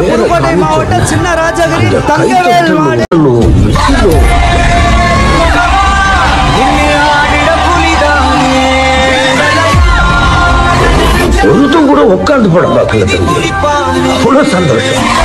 புதுக்கோட்டை மாவட்டம் சின்ன ராஜகிரி தங்கவேல் மாடு ஒருத்தம் கூட உட்கார்ந்து படம் பார்க்கல. அவ்வளவு சந்தோஷம்.